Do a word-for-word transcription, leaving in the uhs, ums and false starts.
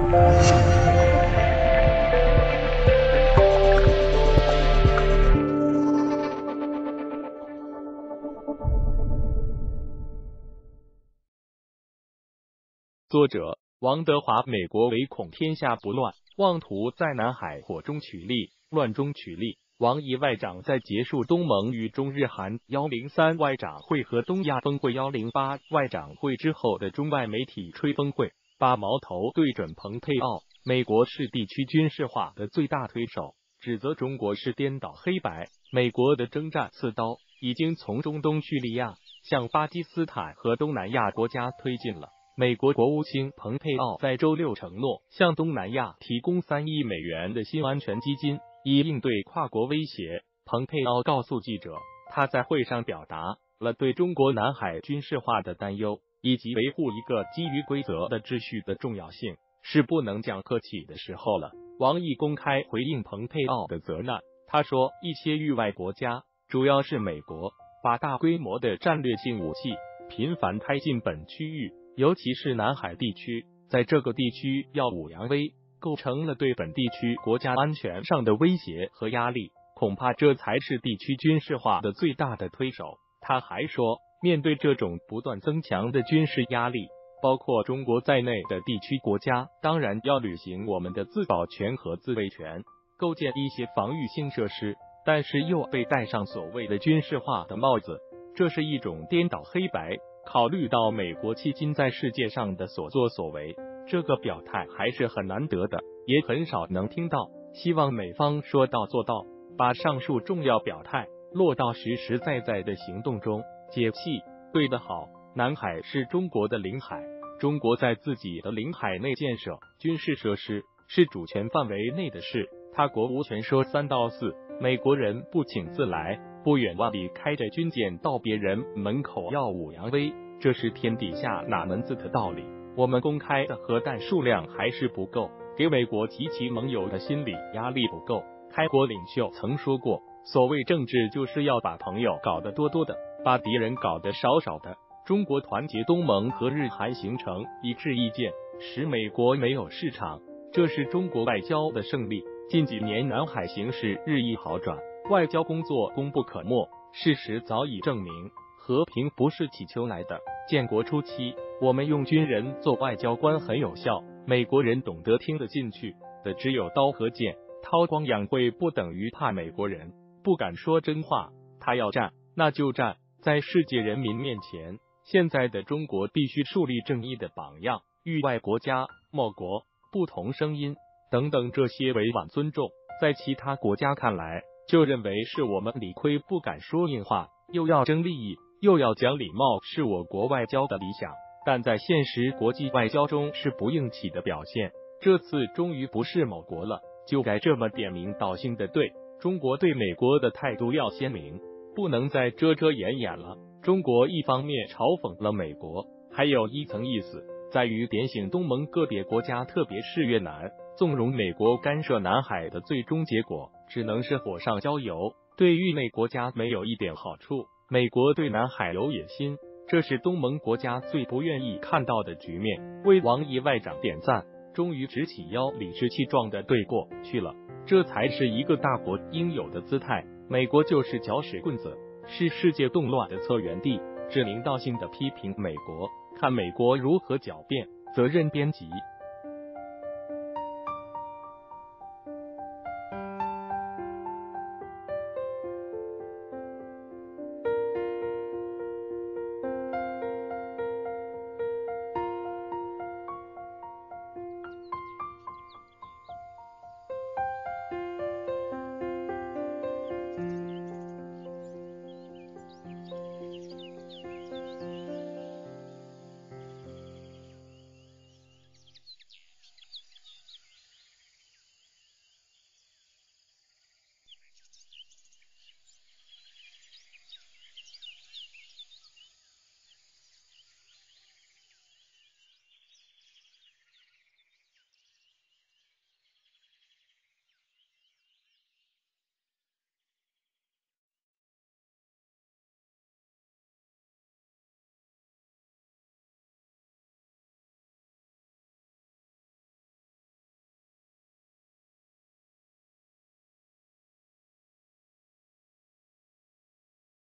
作者王德华。美国唯恐天下不乱，妄图在南海火中取栗，乱中取利。王毅外长在结束东盟与中日韩一零三外长会和东亚峰会一零八外长会之后的中外媒体吹风会，把矛头对准蓬佩奥。美国是地区军事化的最大推手，指责中国是颠倒黑白。美国的征战刺刀已经从中东叙利亚向巴基斯坦和东南亚国家推进了。美国国务卿蓬佩奥在周六承诺向东南亚提供三亿美元的新安全基金，以应对跨国威胁。蓬佩奥告诉记者，他在会上表达了对中国南海军事化的担忧，以及维护一个基于规则的秩序的重要性，是不能讲客气的时候了。王毅公开回应蓬佩奥的责难，他说，一些域外国家，主要是美国，把大规模的战略性武器频繁开进本区域，尤其是南海地区，在这个地区耀武扬威，构成了对本地区国家安全上的威胁和压力，恐怕这才是地区军事化的最大的推手。他还说，面对这种不断增强的军事压力，包括中国在内的地区国家当然要履行我们的自保权和自卫权，构建一些防御性设施，但是又被戴上所谓的军事化的帽子，这是一种颠倒黑白。考虑到美国迄今在世界上的所作所为，这个表态还是很难得的，也很少能听到。希望美方说到做到，把上述重要表态落到实实在在的行动中。解气对得好，南海是中国的领海，中国在自己的领海内建设军事设施是主权范围内的事，他国无权说三道四。美国人不请自来，不远万里开着军舰到别人门口耀武扬威，这是天底下哪门子的道理？我们公开的核弹数量还是不够，给美国及其盟友的心理压力不够。开国领袖曾说过，所谓政治就是要把朋友搞得多多的，把敌人搞得少少的。中国团结东盟和日韩形成一致意见，使美国没有市场，这是中国外交的胜利。近几年南海形势日益好转，外交工作功不可没，事实早已证明，和平不是祈求来的。建国初期，我们用军人做外交官很有效，美国人懂得听得进去的只有刀和剑，韬光养晦不等于怕美国人，不敢说真话，他要战那就战。在世界人民面前，现在的中国必须树立正义的榜样，域外国家、某国、不同声音等等这些委婉尊重，在其他国家看来，就认为是我们理亏不敢说硬话，又要争利益，又要讲礼貌，是我国外交的理想，但在现实国际外交中是不硬气的表现。这次终于不是某国了，就该这么点名道姓的对中国对美国的态度要鲜明，不能再遮遮掩掩了。中国一方面嘲讽了美国，还有一层意思在于点醒东盟个别国家，特别是越南，纵容美国干涉南海的最终结果只能是火上浇油，对域内国家没有一点好处。美国对南海有野心，这是东盟国家最不愿意看到的局面。为王毅外长点赞，终于直起腰，理直气壮的对过去了，这才是一个大国应有的姿态。美国就是搅屎棍子，是世界动乱的策源地，指名道姓的批评美国，看美国如何狡辩，责任编辑。